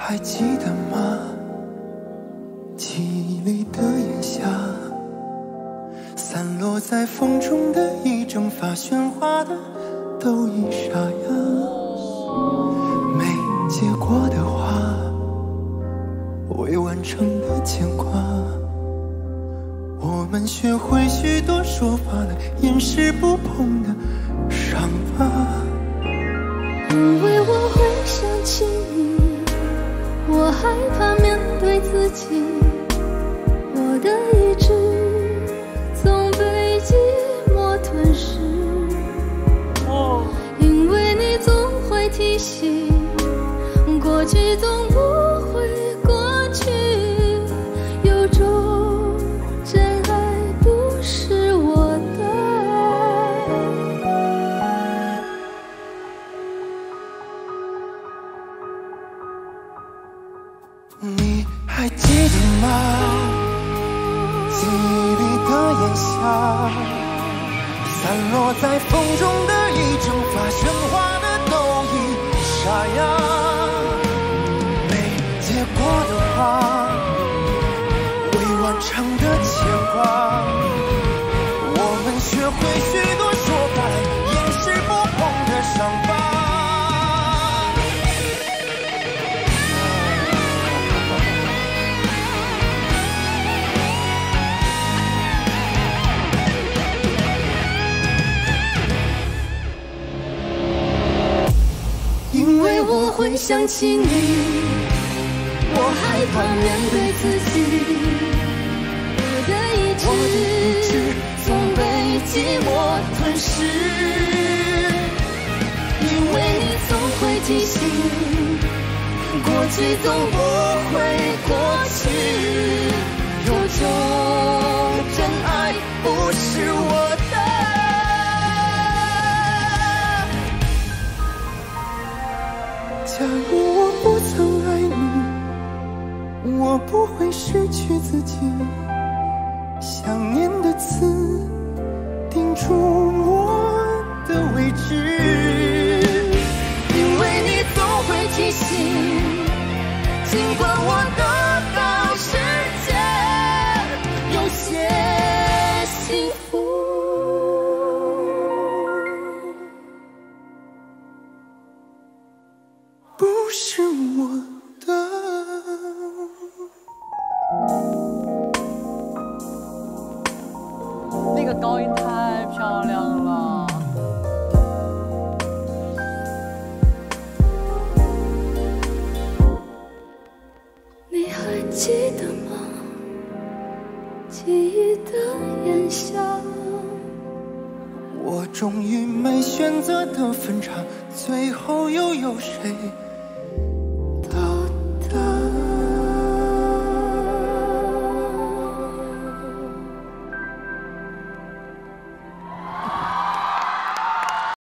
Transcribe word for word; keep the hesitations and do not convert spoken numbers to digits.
还记得吗？记忆里的炎夏，散落在风中的一整发，喧哗的都已沙哑。没结果的花，未完成的牵挂。我们学会许多说法了，掩饰不碰的伤疤。 因为我会想起你，我害怕面对自己，我的意志总被寂寞吞噬。因为你总会提醒，过去总不会过去，有种真爱不是我的。 你还记得吗？记忆里的炎夏，散落在风中的一整发，喧哗的都已沙哑。没结果的花，未完成的牵挂。我们学会许多说法来掩饰不碰的伤疤。 因为我会想起你，我害怕面对自己，我的意志总被寂寞吞噬。因为你总会提醒，过去总不会过去，有种真爱不是我的。 假如我不曾爱你，我不会失去自己。想念的刺钉住我的位置， 因为你总会提醒，尽管我得到世界有些幸福。 不是我的。 那个高音太漂亮了。 你还记得吗？记忆的炎夏， 我终于没选择的分岔，最后又有谁